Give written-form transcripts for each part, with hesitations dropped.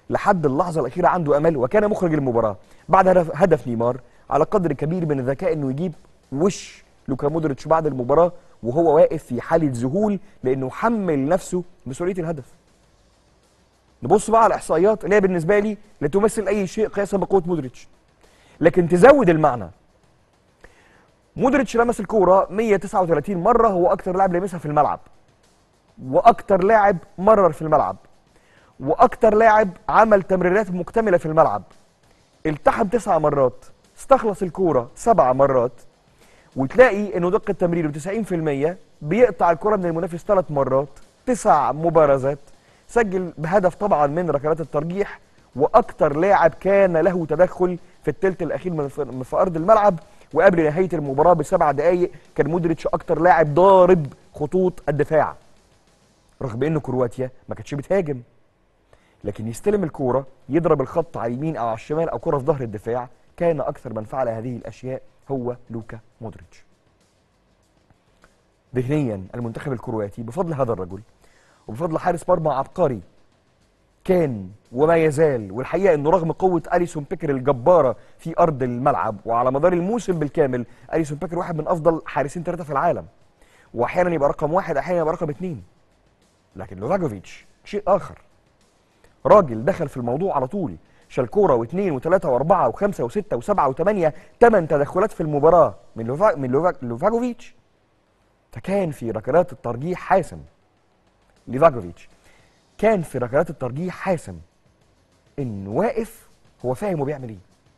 لحد اللحظه الاخيره عنده امل، وكان مخرج المباراه بعد هدف نيمار على قدر كبير من الذكاء انه يجيب وش لوكا مودريتش بعد المباراه وهو واقف في حاله ذهول لانه حمل نفسه مسؤوليه الهدف. نبص بقى على الاحصائيات اللي هي بالنسبه لي لا تمثل اي شيء قياسا بقوه مودريتش، لكن تزود المعنى. مودريتش لمس الكوره 139 مره، هو اكتر لاعب لمسها في الملعب، واكتر لاعب مرر في الملعب، واكتر لاعب عمل تمريرات مكتمله في الملعب. التحم 9 مرات، استخلص الكوره 7 مرات، وتلاقي انه دقه تمريره 90%، بيقطع الكره من المنافس 3 مرات، 9 مبارزات، سجل بهدف طبعا من ركلات الترجيح، واكتر لاعب كان له تدخل في الثلث الاخير في ارض الملعب. وقبل نهايه المباراه ب7 دقائق كان مودريتش اكتر لاعب ضارب خطوط الدفاع، رغم انه كرواتيا ما كانتش بتهاجم، لكن يستلم الكوره يضرب الخط على اليمين او على الشمال او كره في ظهر الدفاع. كان اكثر من فعل هذه الاشياء هو لوكا مودريتش. ذهنيا المنتخب الكرواتي بفضل هذا الرجل وبفضل حارس مرمى عبقري كان وما يزال، والحقيقه انه رغم قوه اليسون بيكر الجباره في ارض الملعب وعلى مدار الموسم بالكامل، اليسون بيكر واحد من افضل حارسين 3 في العالم، واحيانا يبقى رقم 1 احيانا يبقى رقم 2. لكن لوفاجوفيتش شيء اخر، راجل دخل في الموضوع على طول، شال كوره واثنين وثلاثه واربعه وخمسه وسته وسبعه وثمانيه، 8 تدخلات في المباراه من لوفاجوفيتش. فكان في ركلات الترجيح حاسم. ليفاجوفيتش كان في ركلات الترجيح حاسم، انه واقف هو فاهم هو بيعمل ايه.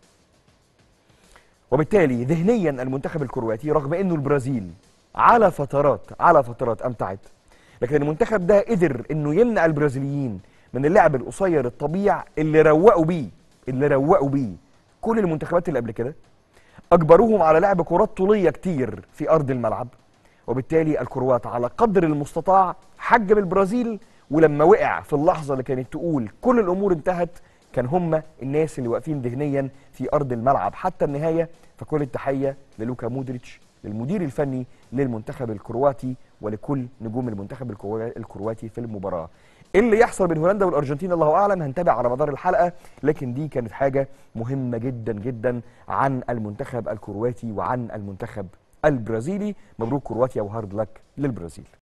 وبالتالي ذهنيا المنتخب الكرواتي رغم انه البرازيل على فترات امتعت، لكن المنتخب ده قدر انه يمنع البرازيليين من اللعب القصير الطبيع اللي روقوا بيه كل المنتخبات اللي قبل كده، اجبروهم على لعب كرات طوليه كتير في ارض الملعب. وبالتالي الكروات على قدر المستطاع حجم البرازيل، ولما وقع في اللحظه اللي كانت تقول كل الامور انتهت كان هم الناس اللي واقفين ذهنيا في ارض الملعب حتى النهايه. فكل التحيه للوكا مودريتش، للمدير الفني للمنتخب الكرواتي، ولكل نجوم المنتخب الكرواتي في المباراه. اللي يحصل بين هولندا والارجنتين الله اعلم، هنتابع على مدار الحلقه، لكن دي كانت حاجه مهمه جدا جدا عن المنتخب الكرواتي وعن المنتخب البرازيلي. مبروك كرواتيا وهارد لك للبرازيل.